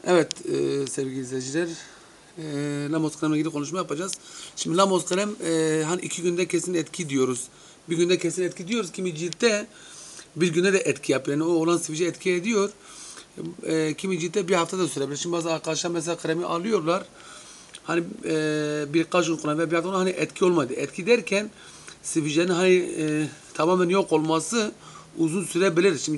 Evet sevgili izleyiciler, Lamos kremle ilgili konuşma yapacağız. Şimdi Lamos krem hani 2 günde kesin etki diyoruz. Bir günde kesin etki diyoruz. Kimi ciltte bir günde de etki yapıyor. Yani o olan sivilce etki ediyor. Kimi ciltte bir hafta da sürebilir. Şimdi bazı arkadaşlar mesela kremi alıyorlar. Hani birkaç gün kullanıyor ve bir hafta sonra hani etki olmadı. Etki derken sivilcenin hani tamamen yok olması uzun sürebilir. Şimdi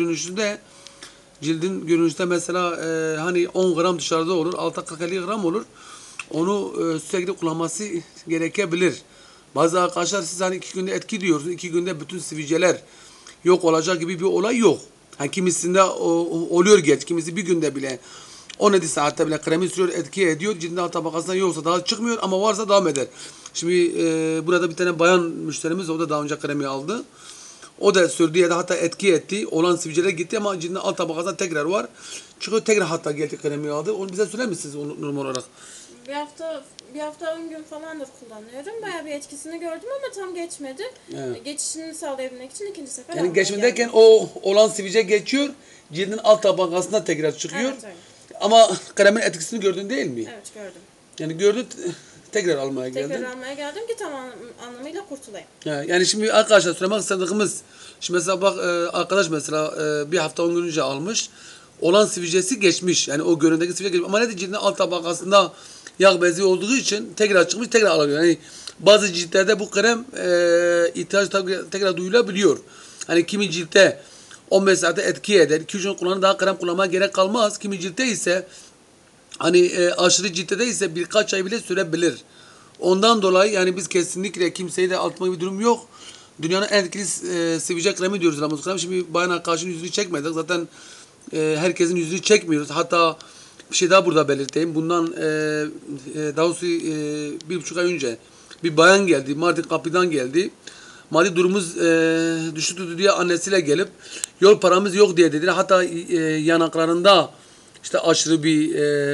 cildin görünüşte mesela hani 10 gram dışarıda olur, altta 40-50 gram olur. Onu sürekli kullanması gerekebilir. Bazı arkadaşlar siz hani 2 günde etki diyorsunuz, 2 günde bütün sivilceler yok olacak gibi bir olay yok. Yani kimisinde oluyor geç, kimisi bir günde bile 17 saatte bile kremi sürüyor, etki ediyor. Cildin alt tabakasında yoksa daha çıkmıyor ama varsa devam eder. Şimdi burada bir tane bayan müşterimiz o da daha önce kremi aldı. O da sürdü ya da hatta etki etti. Olan sivilceler gitti ama cildin alt tabakasında tekrar var. Çıkıyor tekrar hatta geldi kremi aldı. Onu bize söyler misiniz normal olarak? Bir hafta 10 gün falandır kullanıyorum. Bayağı bir etkisini gördüm ama tam geçmedi. Evet. Geçişini sağlayabilmek için ikinci sefer Yani almaya geçmedeyken geldim. o olan sivilce geçiyor. Cildin alt tabakasında tekrar çıkıyor. Evet, öyle. Ama kremin etkisini gördün değil mi? Evet, gördüm. Yani gördün tekrar almaya geldin. Tekrar almaya geldim ki tam anlamıyla kurtulayım. Yani şimdi arkadaşlar söylemek istediğimiz şimdi mesela bak arkadaş mesela bir hafta 10 gün önce almış. Olan sivilcesi geçmiş. Yani o göründeki sivilce geçmiş. Ama ne cildin alt tabakasında yağ bezi olduğu için tekrar çıkmış tekrar alıyor. Yani bazı ciltlerde bu krem ihtiyaç tekrar duyulabiliyor. Hani kimi ciltte 15 saate etki eder. 2-3 gün kullanır daha krem kullanmaya gerek kalmaz. Kimi ciltte ise hani aşırı ciltte ise birkaç ay bile sürebilir. Ondan dolayı yani biz kesinlikle kimseyi de atma bir durum yok. Dünyanın en etkili sivilce kremi diyoruz Ramos krem. Şimdi bayan arkadaşın yüzünü çekmedik. Zaten herkesin yüzünü çekmiyoruz. Hatta bir şey daha burada belirteyim. Bundan daha doğrusu 1,5 ay önce bir bayan geldi. Mardin kapıdan geldi. Maddi durumumuz düştü diye annesiyle gelip yol paramız yok diye dediler. Hatta yanaklarında işte aşırı bir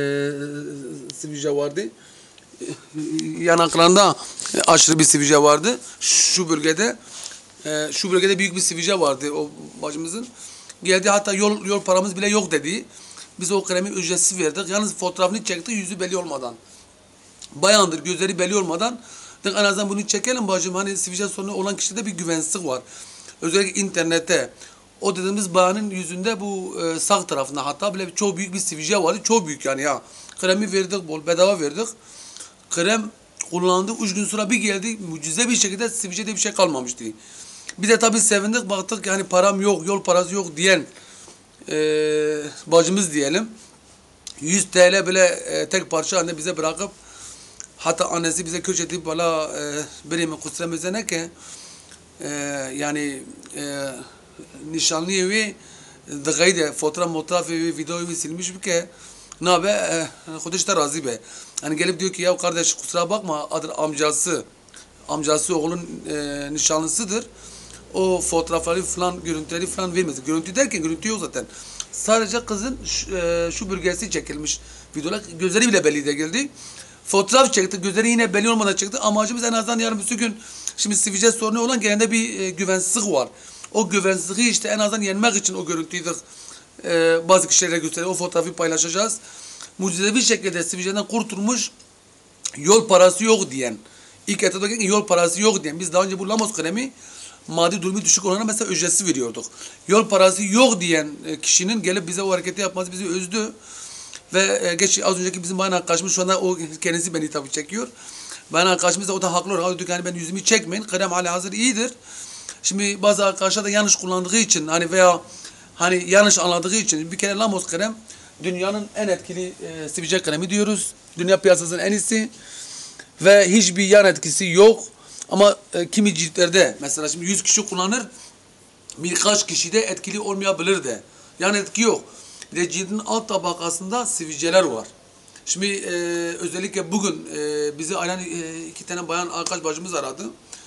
sivilce vardı. Yanaklarında aşırı bir sivilce vardı. Şu bölgede büyük bir sivilce vardı o bacımızın. Geldi hatta yol paramız bile yok dedi. Biz o kremi ücretsiz verdik. Yalnız fotoğrafını çekti yüzü belli olmadan. Bayandır gözleri belli olmadan. En azından bunu çekelim bacım. Hani sivilce sorunu olan kişide bir güvensizlik var. Özellikle internette. O dediğimiz bayanın yüzünde bu sağ tarafında hatta bile çok büyük bir sivilce vardı. Çok büyük yani ya. Kremi verdik bedava verdik. Krem kullandı. 3 gün sonra bir geldi. Mucize bir şekilde sivilcede bir şey kalmamıştı. Bir de tabii sevindik. Baktık yani param yok, yol parası yok diyen bacımız diyelim. 100 TL bile tek parça halinde bize bırakıp hatta annesi bize köç edip valla benim kusura ne ki yani nişanlı evi dıgaydı fotoğraf evi videoyu silmiş bir ke ne be kudiş de razı be. Hani gelip diyor ki ya kardeş kusura bakma adır amcası oğlun nişanlısıdır. O fotoğrafları falan görüntüleri falan vermez. Görüntü derken görüntü yok zaten. Sadece kızın şu bölgesi çekilmiş videolar gözleri bile belli de geldi. Fotoğraf çekti. Gözleri yine belli olmadan çekti. Amacımız en azından yarın bir gün şimdi sivilce sorunu olan genelde bir güvensizlik var. O güvensizliği işte en azından yenmek için o görüntüyü bazı kişilere gösterip o fotoğrafı paylaşacağız. Mucizevi şekilde sivilceden kurtulmuş yol parası yok diyen. İlk etapta yol parası yok diyen. Biz daha önce bu Lamos kremi maddi durumu düşük olana mesela ücretsiz veriyorduk. Yol parası yok diyen kişinin gelip bize o hareketi yapması bizi üzdü. Ve az önceki bizim bayan arkadaşımız şu anda o kendisi beni tabii çekiyor. Bayan arkadaşımız da o da haklı olarak diyor ki hani ben yüzümü çekmeyin. Krem hali hazır iyidir. Şimdi bazı arkadaşlar da yanlış kullandığı için hani veya hani yanlış anladığı için bir kere Lamos krem dünyanın en etkili sivilce kremi diyoruz. Dünya piyasasının en iyisi. Ve hiçbir yan etkisi yok. Ama kimi ciltlerde mesela şimdi 100 kişi kullanır birkaç kişide etkili olmayabilir de. Yan etki yok. Bir de cildin alt tabakasında sivilceler var. Şimdi özellikle bugün bizi aynen 2 tane bayan arkadaş bacımız aradı.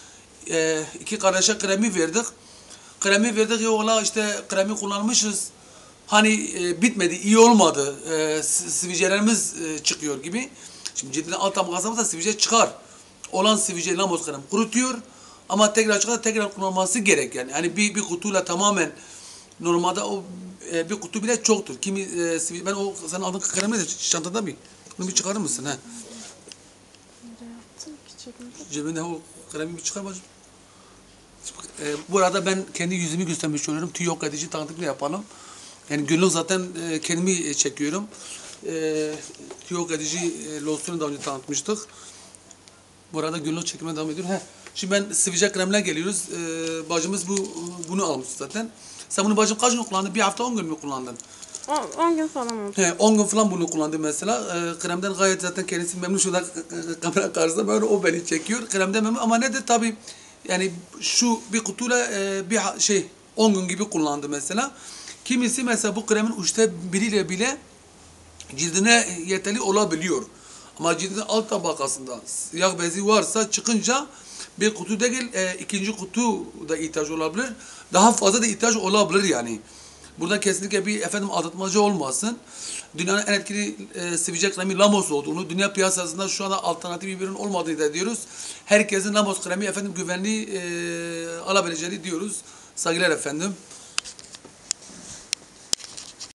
2 kardeşe kremi verdik. Kremi verdik ya valla işte kremi kullanmışız. Hani bitmedi, iyi olmadı. Sivilcelerimiz çıkıyor gibi. Şimdi cildin alt tabakasında sivilce çıkar. Olan sivilce Lamos krem kurutuyor. Ama tekrar çıkar tekrar kullanılması gerek yani. Yani bir kutuyla tamamen Normalde o bir kutu bile çoktur. Kimi ben o sen aldığın kremi de çantada mı? Bunu bir çıkarır mısın ha? Nereye yaptım ki cebimde? Cebinde o kremi bir çıkar bacım. Bu arada ben kendi yüzümü göstermiş oluyorum. Tüy yok edici tanıtıklı yapalım. Yani günlük zaten kendimi çekiyorum. Tüy yok edici losyonu daha önce tanıtmıştık. Bu arada günlük çekime devam ediyor. Şimdi ben sivilce kremine geliyoruz. Bacımız bunu almış zaten. Sen bunu bacım kaç gün kullandın? Bir hafta 10 gün mü kullandın? 10 gün falan oldu. 10 gün falan bunu kullandım mesela. Kremden gayet zaten kendisi memnun. Şurada kamera karşısında böyle o beni çekiyor. Kremden memnun ama ne de tabii yani şu bir kutuyla bir 10 gün gibi kullandı mesela. Kimisi mesela bu kremin üçte biriyle bile cildine yeterli olabiliyor. Ama cildin alt tabakasında siyah bezi varsa çıkınca bir kutu değil ikinci kutu da ihtiyaç olabilir. Daha fazla da ihtiyaç olabilir yani. Burada kesinlikle bir aldatmacı olmasın. Dünyanın en etkili sivilce kremi Lamos olduğunu, dünya piyasasında şu anda alternatif bir ürün olmadığını da diyoruz. Herkesin Lamos kremi güvenli alabileceğini diyoruz. Saygılar efendim.